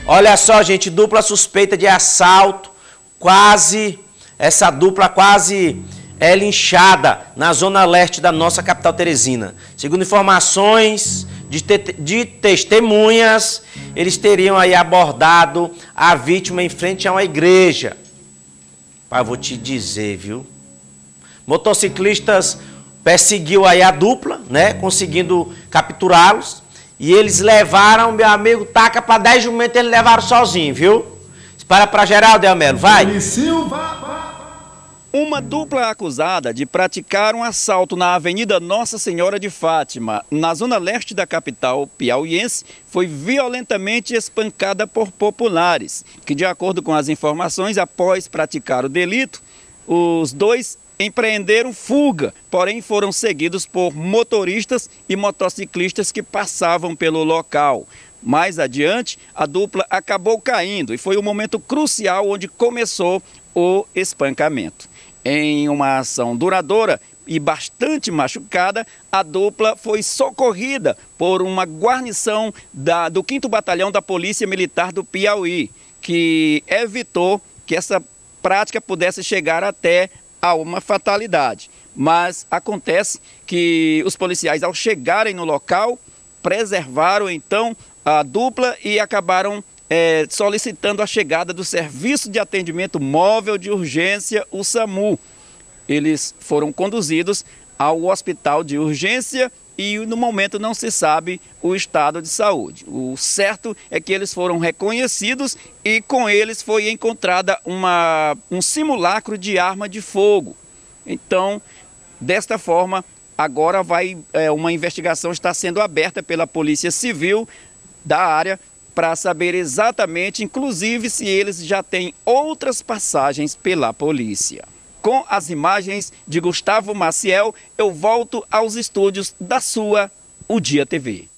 Olha só, gente, dupla suspeita de assalto, essa dupla quase é linchada na zona leste da nossa capital Teresina. Segundo informações de testemunhas, eles teriam aí abordado a vítima em frente a uma igreja. Pai, vou te dizer, viu? Motociclistas perseguiu aí a dupla, né? Conseguindo capturá-los. E eles levaram, meu amigo, taca para 10 jumentos, eles levaram sozinho, viu? Espara para Geraldo, Delmelo, vai! Uma dupla acusada de praticar um assalto na Avenida Nossa Senhora de Fátima, na zona leste da capital piauiense, foi violentamente espancada por populares, que, de acordo com as informações, após praticar o delito, os dois empreenderam fuga, porém foram seguidos por motoristas e motociclistas que passavam pelo local. Mais adiante, a dupla acabou caindo e foi o momento crucial onde começou o espancamento. Em uma ação duradoura e bastante machucada, a dupla foi socorrida por uma guarnição do 5º Batalhão da Polícia Militar do Piauí, que evitou que essa prática pudesse chegar até a uma fatalidade. Mas acontece que os policiais, ao chegarem no local, preservaram então a dupla e acabaram solicitando a chegada do Serviço de Atendimento Móvel de Urgência, o SAMU. Eles foram conduzidos ao hospital de urgência e no momento não se sabe o estado de saúde. O certo é que eles foram reconhecidos e com eles foi encontrada um simulacro de arma de fogo. Então, desta forma, agora uma investigação está sendo aberta pela Polícia Civil da área para saber exatamente, inclusive, se eles já têm outras passagens pela polícia. Com as imagens de Gustavo Maciel, eu volto aos estúdios da sua O Dia TV.